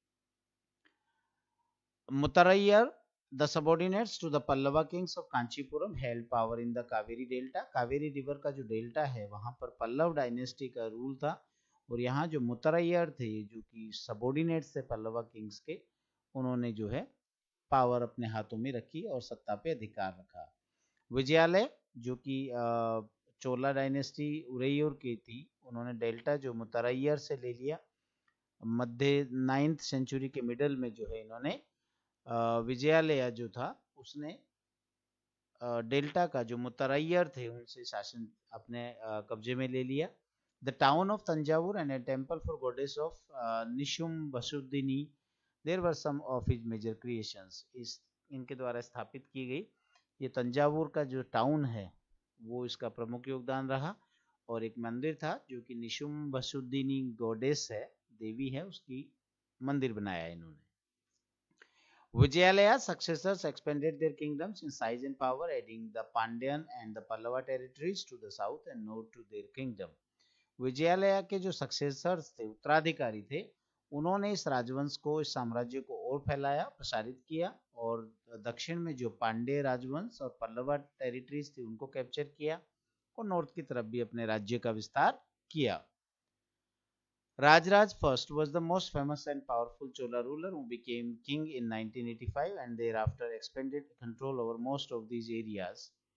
Muttaraiyar The subordinates to the Pallava kings of Kanchipuram held power in the Kaveri Delta. Kaveri river का जो डेल्टा है वहां पर पल्लव डायनेस्टी का रूल था और यहाँ जो मुतरैयर थे जो कि सबॉर्डिनेट्स थे पल्लवा किंग्स के, उन्होंने जो है पावर अपने हाथों में रखी और सत्ता पे अधिकार रखा. विजयालय जो कि चोला डायनेस्टी उरैयूर की थी, उन्होंने डेल्टा जो मुतरैयर से ले लिया. मध्य 9th सेंचुरी के मिडल में जो है इन्होंने विजयालय जो था उसने डेल्टा का जो मुतरैयर थे उनसे शासन अपने कब्जे में ले लिया. The town of Thanjavur and a temple for goddess of Nishumbhasudini there were some of his major creations. इनके द्वारा स्थापित की गई ये तंजावुर का जो टाउन है वो इसका प्रमुख योगदान रहा और एक मंदिर था जो कि निशुम बसुद्दीनी गॉडेस है, देवी है, उसकी मंदिर बनाया इन्होंने. Vijayalaya's successors expanded their kingdoms in size and power, adding the Pandyan and the Pallava territories to the south and north to their kingdom. विजयालया के जो सक्सेसर्स थे, उत्तराधिकारी थे, उन्होंने इस राजवंश को, इस साम्राज्य को और फैलाया, प्रसारित किया और दक्षिण में जो पांड्य राजवंश और पल्लवा टेरिटरीज थी उनको कैप्चर किया और नॉर्थ की तरफ भी अपने राज्य का विस्तार किया. Rajraj I was the most famous and powerful Chola ruler who became king in 1985 and thereafter expanded control over most of these areas.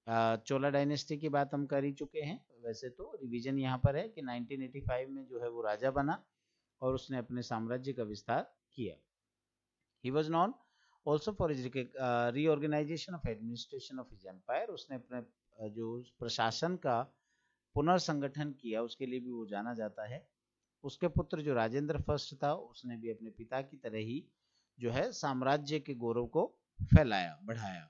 Chola dynasty की बात हम कर ही चुके हैं। वैसे तो रिवीजन यहाँ पर है कि 1985 में जो है वो राजा बना और उसने अपने साम्राज्य का विस्तार किया। He was known also for his reorganization of administration of his empire. उसने अपने जो प्रशासन का पुनर्संगठन किया उसके लिए भी वो जाना जाता है। उसके पुत्र जो राजेंद्र फर्स्ट था उसने भी अपने पिता की तरह ही जो है साम्राज्य के गौरव को फैलाया, बढ़ाया।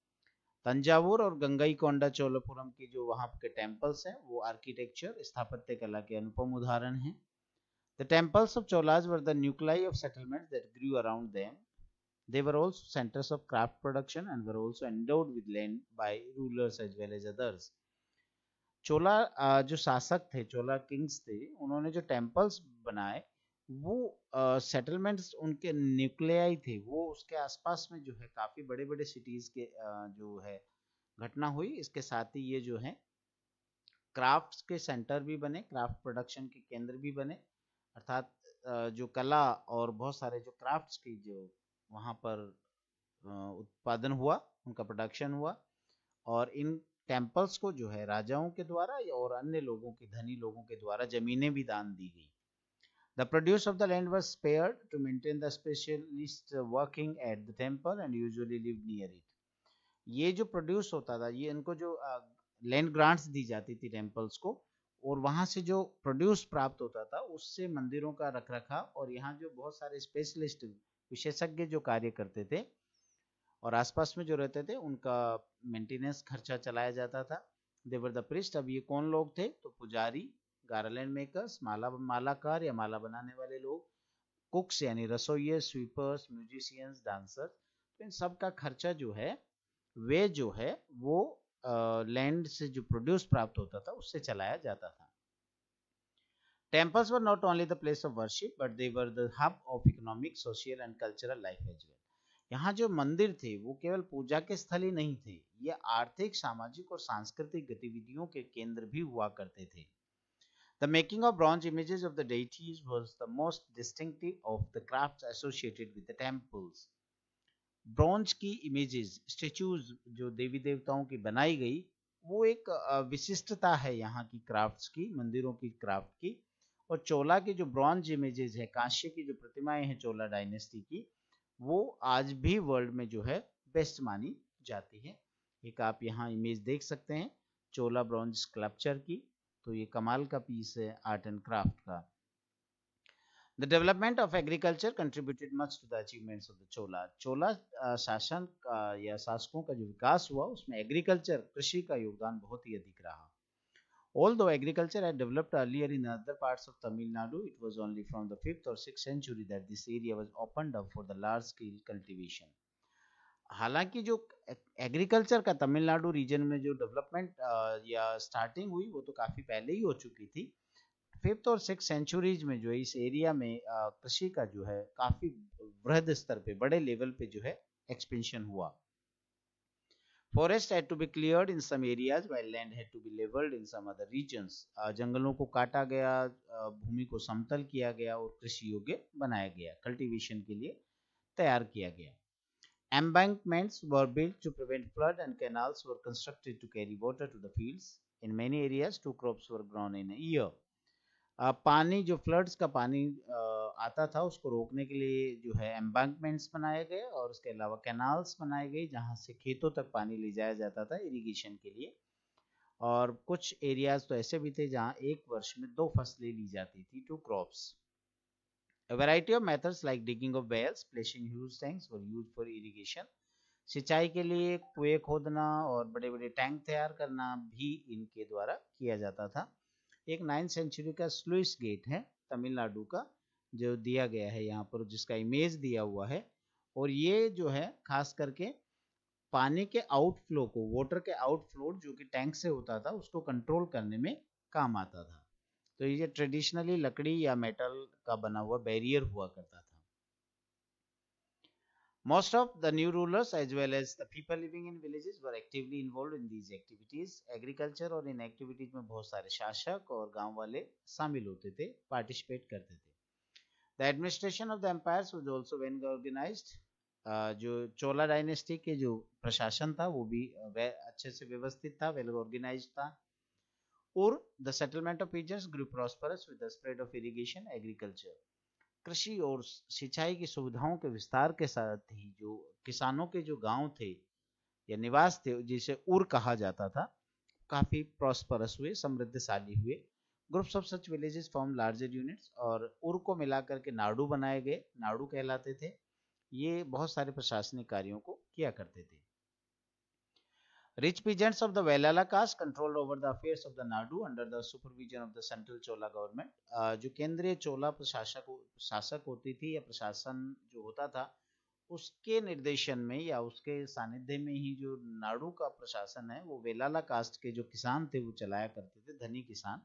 तंजावुर और गंगईकोंडा चोलपुरम की जो वहां के टेम्पल्स हैं वो आर्किटेक्चर स्थापत्य कला के अनुपम उदाहरण हैं। The temples of Cholas were the nuclei of settlements that grew around them. They were also centers of craft production and were also endowed with land by rulers as well as others. चोला जो शासक थे, चोला किंग्स थे, उन्होंने जो टेम्पल्स बनाए वो सेटलमेंट्स उनके न्यूक्लियाई थे। वो उसके आसपास में जो है काफी बड़े बड़े सिटीज के जो है घटना हुई। इसके साथ ही ये जो है क्राफ्ट्स के सेंटर भी बने, क्राफ्ट प्रोडक्शन के केंद्र भी बने, अर्थात जो कला और बहुत सारे जो क्राफ्ट्स की जो वहाँ पर उत्पादन हुआ, उनका प्रोडक्शन हुआ। और इन टेम्पल्स को जो है राजाओं के द्वारा और अन्य लोगों के, धनी लोगों के द्वारा जमीनें भी दान दी गई। The produce of the land was spared to maintain the specialists working at the temple and usually lived near it. ये जो प्रोड्यूस होता था, ये इनको जो लैंड ग्रांट्स दी जाती थी टेम्पल्स को, और वहां से जो प्रोड्यूस प्राप्त होता था उससे मंदिरों का रखरखाव और यहाँ जो बहुत सारे स्पेशलिस्ट विशेषज्ञ जो कार्य करते थे और आसपास में जो रहते थे उनका मेंटेनेंस खर्चा चलाया जाता था। They were the priest. अब ये कौन लोग थे? तो पुजारी, गार्लैंड मेकर्स, मालाकार या माला बनाने वाले लोग, कुक्स यानी रसोइये, स्वीपर्स, म्यूजिशियंस, डांसर। तो इन सब का खर्चा जो है वे जो है वो लैंड से जो प्रोड्यूस प्राप्त होता था उससे चलाया जाता था। Temples were not only the place of worship, but they were the hub of economic, social and cultural life as well. यहाँ जो मंदिर थे वो केवल पूजा के स्थल ही नहीं थे, ये आर्थिक, सामाजिक और सांस्कृतिक गतिविधियों के केंद्र भी हुआ करते थे। The making of bronze images of the deities was the most distinctive of the crafts associated with the temples. Bronze की इमेजेस, स्टेचूज जो देवी देवताओं की बनाई गई, वो एक विशिष्टता है यहाँ की क्राफ्ट्स की, मंदिरों की क्राफ्ट की। और चोला की जो ब्रॉन्ज इमेजेस है, कांस्य की जो प्रतिमाएं हैं चोला डायनेस्टी की, वो आज भी वर्ल्ड में जो है बेस्ट मानी जाती है। एक आप यहाँ इमेज देख सकते हैं चोला ब्रॉन्ज स्कल्पचर की, तो ये कमाल का पीस है आर्ट एंड क्राफ्ट का। The development of agriculture contributed much to the achievements of the Chola. Chola शासन या शासकों का जो विकास हुआ उसमें एग्रीकल्चर, कृषि का योगदान बहुत ही अधिक रहा। Although agriculture had developed earlier in other parts of Tamil Nadu, it was only from the 5th or 6th century that this area was opened up for the large scale cultivation. हालांकि जो एग्रीकल्चर का तमिलनाडु रीजन में जो डेवलपमेंट या स्टार्टिंग हुई वो तो काफी पहले ही हो चुकी थी। 5th और 6th सेंचुरीज में जो है इस एरिया में कृषि का जो है काफी बृहद स्तर पे, बड़े लेवल पे जो है एक्सपेंशन हुआ। Forest had to be cleared in some areas while land had to be leveled in some other regions. जंगलों को काटा गया, भूमि को समतल किया गया और कृषि योग्य बनाया गया, कल्टीवेशन के लिए तैयार किया गया। Embankments were built to prevent flood and canals were constructed to carry water to the fields. In many areas, 2 crops were grown in a year. पानी जो फ्लड्स का पानी आता था उसको रोकने के लिए जो है एम्बैंकमेंट्स बनाए गए और उसके अलावा कैनाल्स बनाए गए जहां से खेतों तक पानी ले जाया जाता था इरिगेशन के लिए। और कुछ एरियाज तो ऐसे भी थे जहां एक वर्ष में 2 फसलें ली जाती थी, 2 crops. A variety of methods like digging of wells, placing huge tanks were used for irrigation. सिंचाई के लिए कुएं खोदना और बड़े बड़े टैंक तैयार करना भी इनके द्वारा किया जाता था। एक 9th सेंचुरी का स्लुइस गेट है तमिलनाडु का, जो दिया गया है यहाँ पर, जिसका इमेज दिया हुआ है। और ये जो है खास करके पानी के आउटफ्लो को, वाटर के आउटफ्लो जो कि टैंक से होता था, उसको कंट्रोल करने में काम आता था। तो ये ट्रेडिशनली लकड़ी या मेटल का बना हुआ बैरियर हुआ करता था। Most of the new rulers as well as the people living in villages were actively involved in these activities. Agriculture और इन activities में बहुत सारे शासक और गांव वाले शामिल होते थे, participate करते थे. The administration of the empires was also well organized. जो चोला डायनेस्टी के जो प्रशासन था वो भी अच्छे से व्यवस्थित था, वेल ऑर्गेनाइज्ड था। और the settlement of peasants grew prosperous with the spread of irrigation agriculture. कृषि और सिंचाई की सुविधाओं के विस्तार के साथ ही जो किसानों के जो गांव थे या निवास थे, जिसे उर कहा जाता था, काफी प्रॉस्परस हुए, समृद्धशाली हुए। Groups of such villages form larger units, और उर को मिलाकर के नाडू बनाए गए, नाडू कहलाते थे। ये बहुत सारे प्रशासनिक कार्यों को किया करते थे। Rich peasants of the Velala caste controlled over the affairs of the Nadu under the supervision of the central Chola government। जो केंद्रीय चोला शासक होती थी या प्रशासन जो होता था, उसके निर्देशन में या उसके सानिध्य में ही जो नाडू का प्रशासन है वो वेलाला कास्ट के जो किसान थे वो चलाया करते थे, धनी किसान।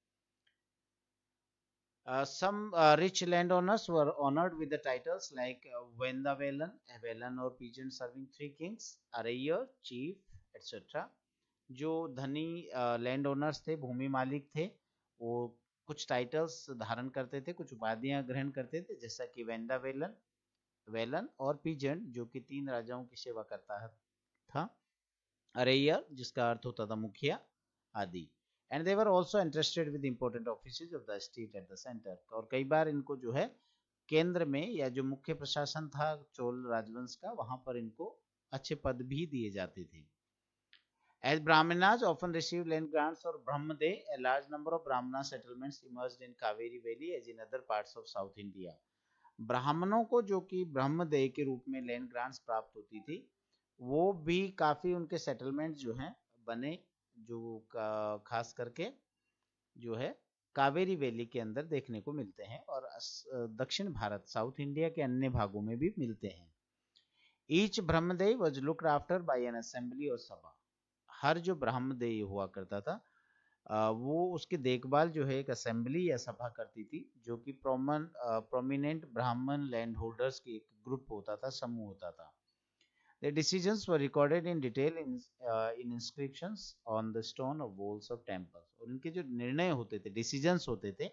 Some rich landowners were honored with the titles like Vendavelan, Velan or peasant serving three kings, Arayar, chief, etc. जो धनी लैंड ओनर्स थे, भूमि मालिक थे, वो कुछ टाइटल्स धारण करते थे, कुछ उपाधियां ग्रहण करते थे, जैसा कि वेंदा वेलन, वेलन और पीजेंट जो कि 3 राजाओं की सेवा करता था, अरेयर जिसका अर्थ होता था मुखिया आदि। And they were also interested with important offices of the state at the centre. और कई बार इनको जो है केंद्र में या जो मुख्य प्रशासन था चोल राजवंश का, वहां पर इनको अच्छे पद भी दिए जाते थे। As Brahmanas often received land grants or Brahmade, a large number of Brahmana settlements emerged in Kaveri Valley as in other parts of South India। ब्राह्मणों को जो कि ब्रह्मदेय के रूप में लैंड ग्रांट्स प्राप्त होती थी, वो भी काफी उनके सेटलमेंट जो हैं बने, जो खास करके जो है कावेरी वैली के अंदर देखने को मिलते हैं, और दक्षिण भारत साउथ इंडिया के अन्य भागों में भी मिलते हैं। Each brahmadeya was looked after by an assembly और सभा। हर जो ब्रह्मदेय हुआ करता था वो उसकी देखभाल जो है एक असेंबली या सभा करती थी, जो कि प्रोमिनेंट ब्राह्मण लैंड होल्डर्स की एक ग्रुप होता था, समूह होता था। The decisions were recorded in detail in inscriptions on the stone of walls of temples। और इनके जो निर्णय होते थे, डिसीजंस होते थे,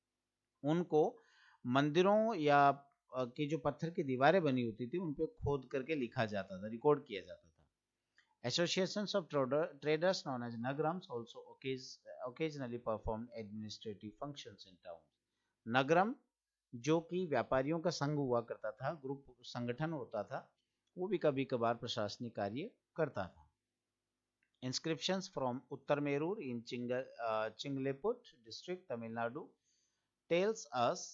उनको मंदिरों या की जो पत्थर की दीवारें बनी होती थी उन पे खोद करके लिखा जाता था, रिकॉर्ड किया जाता था। Associations of traders known as nagrams also occasionally performed administrative functions in towns। नगरम जो कि व्यापारियों का संघ हुआ करता था, ग्रुप संगठन होता था, वो भी कभी कभार प्रशासनिक कार्य करता था। Inscriptions from Uttar Merur in Chingleput district, Tamil Nadu tell us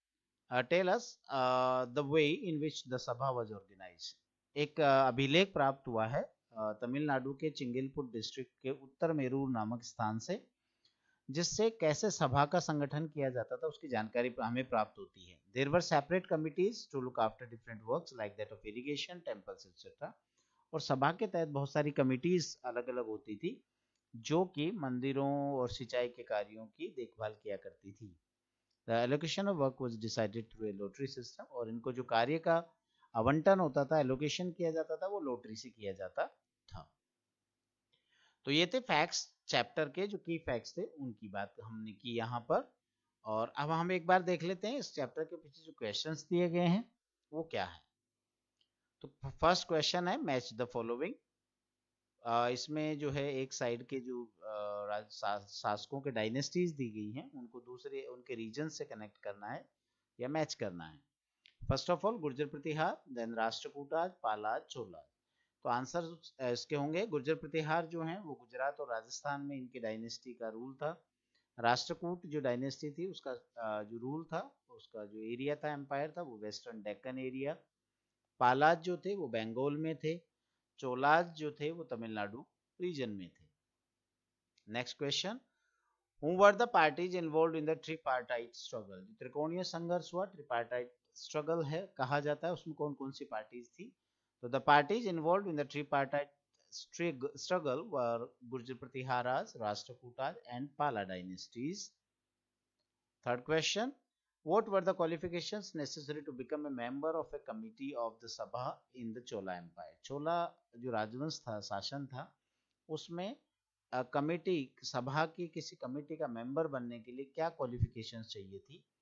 the way in which the sabha was organized। एक अभिलेख प्राप्त हुआ है तमिलनाडु के चिंगलपुट डिस्ट्रिक्ट के उत्तर मेरूर नामक स्थान से, जिससे कैसे सभा का संगठन किया जाता था उसकी जानकारी हमें प्राप्त होती है। There were separate committees to look after different works like that of irrigation, temples etcetera. और सभा के तहत बहुत सारी कमिटीज अलग अलग होती थी जो कि मंदिरों और सिंचाई के कार्यों की देखभाल किया करती थी। The allocation of work was decided through a lottery system. और इनको जो कार्य का आवंटन होता था, एलोकेशन किया जाता था, वो लॉटरी से किया जाता था। तो ये थे फैक्ट्स चैप्टर के, जो की फैक्ट्स थे उनकी बात हमने की यहाँ पर। और अब हम एक बार देख लेते हैं इस चैप्टर के पीछे जो क्वेश्चंस दिए गए हैं वो क्या है। तो फर्स्ट क्वेश्चन है मैच द फॉलोइंग। इसमें जो है एक साइड के जो शासकों के डायनेस्टीज दी गई हैं उनको दूसरे उनके रीजन से कनेक्ट करना है या मैच करना है। First of all Gurjara Pratihara, then Rashtrakutas, Palas, Cholas. तो आंसर इसके होंगे गुर्जर प्रतिहार जो हैं वो गुजरात और राजस्थान में इनकी डायनेस्टी का रूल था। राष्ट्रकूट जो डायनेस्टी थी उसका जो रूल था, उसका जो एरिया था, एम्पायर था, वो वेस्टर्न डेक्कन एरिया। पालाज जो थे वो बंगाल में थे। चोलाज जो थे वो तमिलनाडु रीजन में थे। Next question, Who were the parties involved in the tripartite struggle? त्रिकोणीय संघर्ष हुआ, ट्रिपार्टाइट स्ट्रगल है कहा जाता है, उसमें कौन कौन सी पार्टीज थी? तो the parties involved in the tripartite struggle were Gurjar Pratiharas, Rashtrakutas and Pala dynasties. Third question, what were the qualifications necessary to become a member of a committee of the Sabha in the Chola Empire? चोला जो राजवंश था, शासन था, उसमें कमेटी, सभा की किसी कमेटी का मेंबर बनने के लिए क्या क्वालिफिकेशंस चाहिए थी?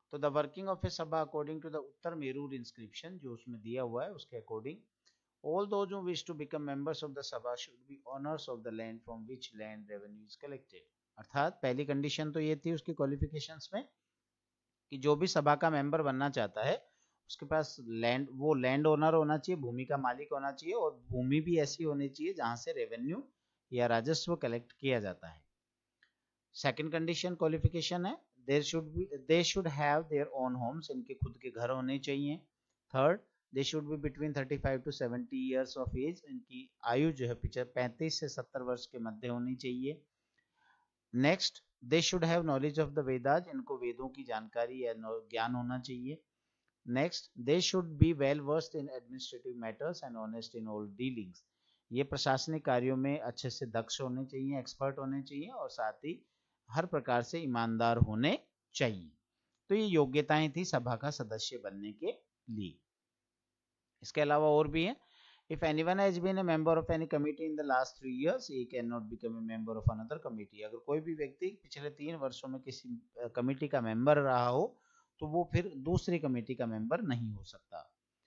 तो the working of a sabha according to the Uttaramerur inscription, जो उसमें दिया हुआ है उसके according, all those who wish to become members of the sabha should be owners of the land from which land revenue is collected। अर्थात पहली कंडीशन तो ये थी उसकी क्वालिफिकेशंस में कि जो भी सभा का मेंबर बनना चाहता है उसके पास लैंड, वो लैंड ओनर होना चाहिए, भूमि का मालिक होना चाहिए, और भूमि भी ऐसी होनी चाहिए जहां से रेवेन्यू या राजस्व कलेक्ट किया जाता है। सेकंड कंडीशन क्वालिफिकेशन है they should have their own homes, इनके खुद के घर होने चाहिए। Third, they should be between 35 to 70 years of age, इनकी आयु जो है 35 से 70 वर्ष के मध्य होनी चाहिए। Next, they should have knowledge of the Vedas, इनको वेदों की जानकारी या ज्ञान होना चाहिए। Next, they should be well versed in administrative matters and honest in all dealings, ये प्रशासनिक कार्यों में अच्छे से दक्ष होने चाहिए, एक्सपर्ट होने चाहिए, और साथ ही हर प्रकार से ईमानदार होने चाहिए। तो ये योग्यताएं थी सभा का सदस्य बनने के लिए। इसके अलावा और भी है, if anyone has been a member of any committee in the last 3 years he cannot become a member of another committee, अगर कोई भी व्यक्ति पिछले 3 वर्षों में किसी कमेटी का मेंबर रहा हो तो वो फिर दूसरी कमेटी का मेंबर नहीं हो सकता।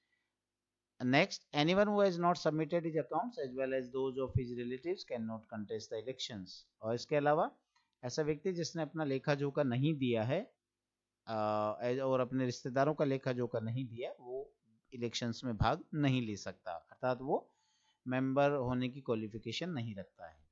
Next, anyone who has not submitted his accounts as well as those of his relatives cannot contest the elections, और इसके अलावा ऐसा व्यक्ति जिसने अपना लेखा जोखा नहीं दिया है और अपने रिश्तेदारों का लेखा जोखा नहीं दिया, वो इलेक्शंस में भाग नहीं ले सकता, अर्थात वो मेंबर होने की क्वालिफिकेशन नहीं रखता है।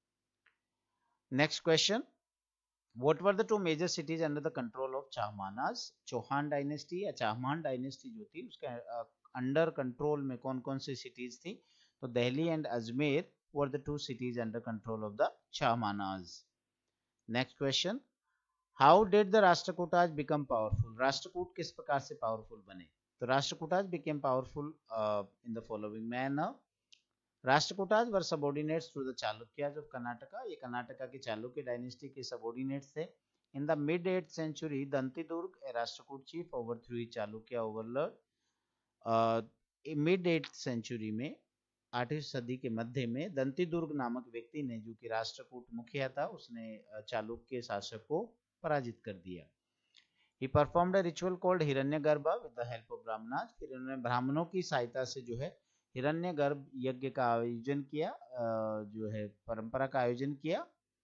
Next question, what were the 2 major cities under the control of Chahamanas, Chauhan dynasty या चाहमान डायनेस्टी जो थी उसके अंडर कंट्रोल में कौन कौन सी सिटीज थी, तो Delhi and Ajmer were the 2 cities under control of the Chahamanas. Next question, how did the Rashtrakutas become powerful, Rashtrakuta किस प्रकार से पावरफुल बने, तो Rashtrakutas became powerful in the following manner। Rashtrakutas were subordinates to the Chalukyas of Karnataka, ये कर्नाटका की चालुक्य डायनेस्टी के सबऑर्डिनेट्स थे। In the mid 8th century, Dantidurg, a Rashtrakuta chief, overthrew Chalukya overlord। Mid 8th century में 8वीं सदी के मध्य में दंतिदुर्ग नामक व्यक्ति ने, जो कि राष्ट्रकूट मुखिया था, उसने चालुक्य शासक को पराजित कर दिया। He performed a ritual called Hiranyagarbha with the help of Brahmanas, फिर उन्होंने ब्राह्मणों की सहायता से जो है हिरण्यगर्भ यज्ञ का आयोजन किया, जो है परंपरा का आयोजन किया।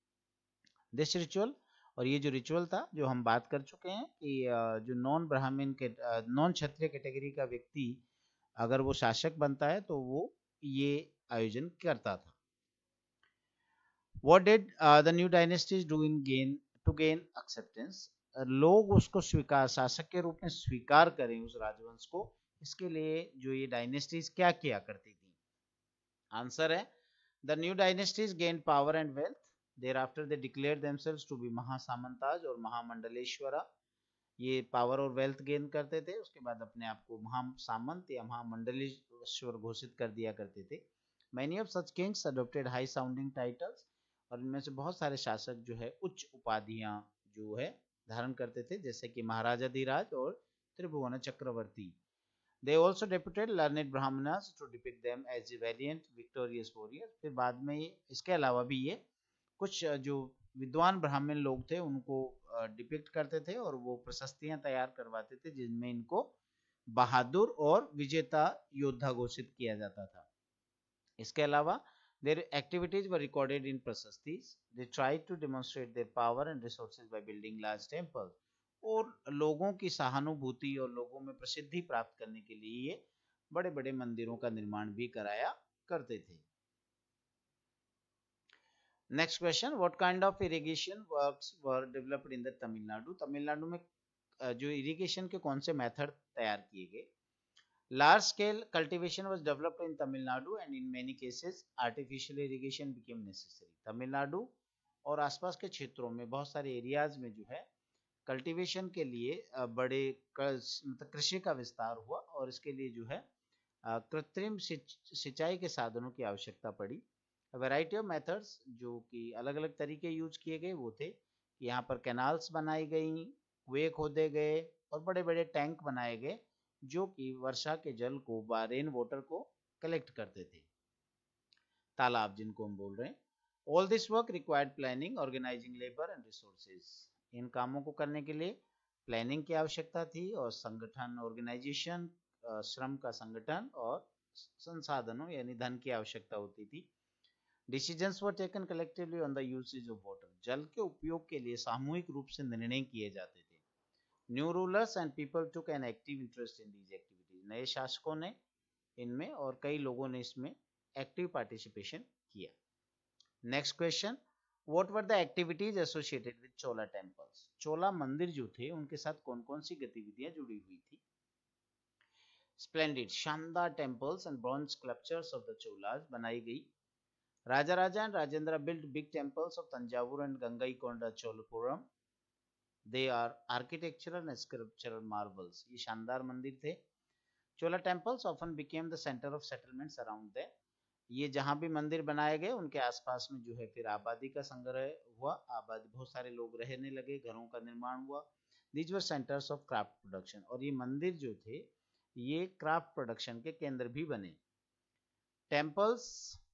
दिस रिचुअल, और ये जो रिचुअल था जो हम बात कर चुके हैं कि जो नॉन ब्राह्मण के नॉन क्षत्रिय कैटेगरी का व्यक्ति अगर वो शासक बनता है तो वो ये आयोजन करता था। What did the new dynasties do in to gain acceptance, लोग उसको स्वीकार, शासक के रूप में स्वीकार करें उस राजवंश को, इसके लिए जो ये डायनेस्टीज क्या किया करती थी। आंसर है, the new dynasties gain power and wealth, thereafter they declare themselves to be mahasamantas और महामंडलेश्वरा, ये पावर और वेल्थ गेन करते थे, उसके बाद अपने आप को महासामंत या महामंडलेश्वर घोषित कर दिया करते थे। Many of such kings adopted high sounding titles, और इनमें से बहुत सारे शासक जो है उच्च उपाधियां जो है धारण करते थे, जैसे कि महाराजाधिराज और त्रिभुवन चक्रवर्ती। They also deputed learned brahmanas to depict them as valiant victorious warriors, फिर बाद में इसके अलावा भी ये कुछ जो विद्वान ब्राह्मण लोग थे उनको डिपिक्ट करते थे और वो प्रशस्तियां तैयार करवाते थे जिनमें इनको बहादुर और विजेता योद्धा घोषित किया जाता था। इसके अलावा their activities were recorded in prasastis, they tried to demonstrate their power and resources by building large temples, और लोगों की सहानुभूति और लोगों में प्रसिद्धि प्राप्त करने के लिए ये बड़े बड़े मंदिरों का निर्माण भी कराया करते थे। Next question, what kind of irrigation works were developed in the Tamil Nadu, Tamil Nadu में जो इरिगेशन के कौन से मेथड तैयार किए गए। Large scale cultivation was developed in Tamil Nadu and in many cases artificial irrigation became necessary। Tamil Nadu और आसपास के क्षेत्रों में बहुत सारे एरियाज में जो है कल्टीवेशन के लिए बड़े मतलब कृषि का विस्तार हुआ और इसके लिए जो है कृत्रिम सिंचाई के साधनों की आवश्यकता पड़ी। वैरायटी ऑफ मेथड्स, जो कि अलग अलग तरीके यूज किए गए वो थे कि यहाँ पर कैनाल्स बनाई गई, कुएं खोदे गए और बड़े बड़े टैंक बनाए गए जो कि वर्षा के जल को, रेन वाटर को कलेक्ट करते थे, तालाब जिनको हम बोल रहे हैं। All this work required planning, organising labour and resources, इन कामों को करने के लिए प्लानिंग की आवश्यकता थी और संगठन ऑर्गेनाइजेशन, श्रम का संगठन और संसाधनों यानी धन की आवश्यकता होती थी। Decisions were taken collectively on the usage of water, जल के उपयोग के लिए सामूहिक रूप से निर्णय किए जाते थे। New rulers and people took an active interest in these activities, नए शासकों ने इनमें और कई लोगों ने इसमें एक्टिव पार्टिसिपेशन किया। Next question, what were the activities associated with Chola temples, Chola मंदिर जो थे उनके साथ कौन कौन सी गतिविधियां जुड़ी हुई थी। स्प्लेंडिड, शानदार temples and bronze sculptures of the Cholas बनाई गई। Rajaraja and Rajendra built big temples of Tanjavur and Gangaikonda Cholapuram. They are architectural and sculptural marvels. ये शानदार मंदिर थे। Chola temples often became the center of settlements around them. ये जहाँ भी मंदिर बनाए गए उनके आसपास में जो है फिर आबादी का संग्रह हुआ, आबादी बहुत सारे लोग रहने लगे, घरों का निर्माण हुआ। These were centers of craft production, और ये मंदिर जो थे ये क्राफ्ट प्रोडक्शन के केंद्र भी बने। Temples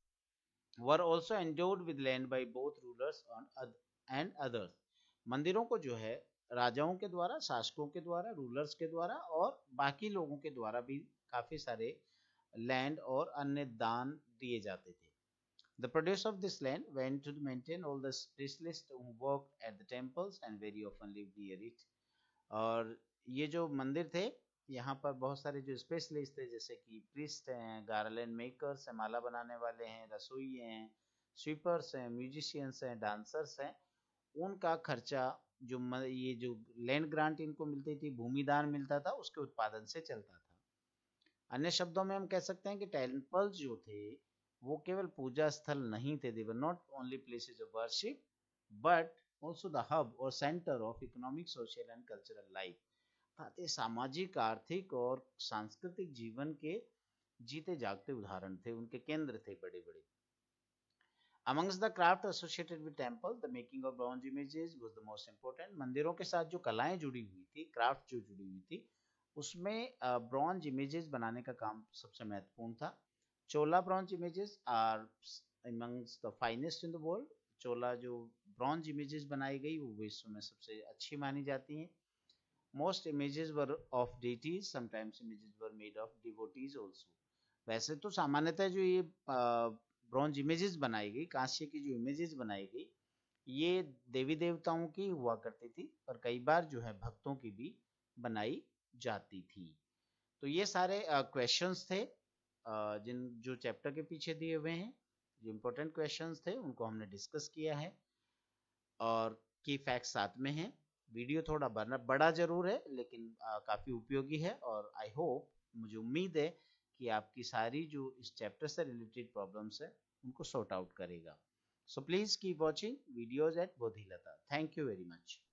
were also endowed with land by both rulers and others. मंदिरों को जो है राजाओं के द्वारा, शासकों के द्वारा, रूलर्स के द्वारा और बाकी लोगों के द्वारा भी काफी सारे लैंड और अन्य दान दिए जाते थे। The produce of this land went to maintain all the specialists who worked at the temples and very often lived near it. और ये जो मंदिर थे यहाँ पर बहुत सारे जो स्पेशलिस्ट थे जैसे कि प्रीस्ट हैं, गार्लैंड मेकर्स हैं, माला बनाने वाले हैं, रसोई हैं, स्वीपर्स हैं, म्यूजिशियंस हैं, डांसर्स हैं, उनका खर्चा जो ये जो लैंड ग्रांट इनको मिलती थी, भूमिदान मिलता था, उसके उत्पादन से चलता था। अन्य शब्दों में हम कह सकते हैं कि टेम्पल्स जो थे वो केवल पूजा स्थल नहीं थे, they were not only places of worship but also the hub और centre of economic, social and cultural life, सामाजिक, आर्थिक और सांस्कृतिक जीवन के जीते जागते उदाहरण थे, उनके केंद्र थे बड़े बड़े। Amongst the craft associated with temple, the making of bronze images was the most important. मंदिरों के साथ जो कलाएं जुड़ी हुई थी, क्राफ्ट जो जुड़ी हुई थी, उसमें ब्रॉन्ज इमेजेस बनाने का काम सबसे महत्वपूर्ण था। Chola bronze images are amongst the finest in the world. Chola जो ब्रॉन्ज इमेजेस बनाई गई वो विश्व में सबसे अच्छी मानी जाती हैं। Most images were of deities, sometimes images were made of devotees also. वैसे तो सामान्यतः जो ये ब्रॉन्ज इमेजेस बनाई गई, कांस्य की जो इमेजेस बनाई गई, ये देवी देवताओं की हुआ करती थी, पर कई बार जो है भक्तों की भी बनाई जाती थी। तो ये सारे क्वेश्चंस थे जिन जो चैप्टर के पीछे दिए हुए हैं, जो इम्पोर्टेंट क्वेश्चंस थे उनको हमने डिस्कस किया है और की फैक्ट्स साथ में हैं। वीडियो थोड़ा बड़ा जरूर है लेकिन काफी उपयोगी है और आई होप, मुझे उम्मीद है कि आपकी सारी जो इस चैप्टर से रिलेटेड प्रॉब्लम्स है उनको सॉर्ट आउट करेगा। So please keep watching videos at Bodhilata. Thank you very much.